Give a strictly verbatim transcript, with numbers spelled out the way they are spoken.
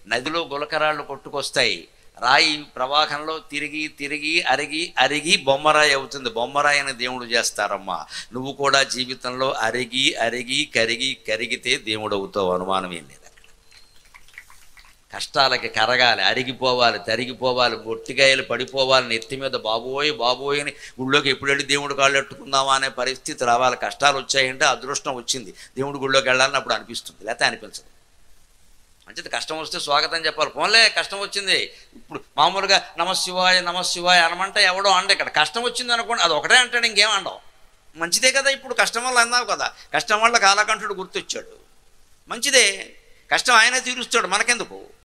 నదిలో గులకరాళ్ళు కొట్టుకొస్తాయి, రాయి ప్రవాహంలో తిరిగి తిరిగి అరిగి అరిగి బొమ్మరాయి అవుతుంది. బొమ్మరాయిని దేవుడు చేస్తారమ్మా. నువ్వు కూడా జీవితంలో అరిగి అరిగి కరిగి కరిగితే దేవుడు అవుతావు, అనుమానం ఏం లేదు. అక్కడ కష్టాలకి కరగాలి, అరిగిపోవాలి, తరిగిపోవాలి, బొట్టిగాయలు పడిపోవాలి, నెత్తి మీద బాబోయ్ బాబోయ్ అని గుళ్ళోకి ఎప్పుడు వెళ్ళి దేవుడు కాళ్ళు ఎట్టుకుందామా అనే పరిస్థితి రావాలి. కష్టాలు వచ్చాయంటే అదృష్టం వచ్చింది, దేవుడు గుళ్ళోకి వెళ్ళాలని అప్పుడు అనిపిస్తుంది, లేకపోతే అనిపించదు. మంచిది, కష్టం వస్తే స్వాగతం చెప్పాలి. పోన్లే కష్టం వచ్చింది, ఇప్పుడు మామూలుగా నమశివాయ నమశివాయ అనమంటే ఎవడో అండ. ఇక్కడ కష్టం వచ్చింది అనుకోండి, అది ఒకటే అంటాడు, ఇంకేం అండవు. మంచిదే కదా, ఇప్పుడు కష్టం వల్ల అన్నావు కదా, కష్టం వల్ల కాలకంఠుడు గుర్తొచ్చాడు, మంచిదే. కష్టం ఆయనే తీరుస్తాడు, మనకెందుకు.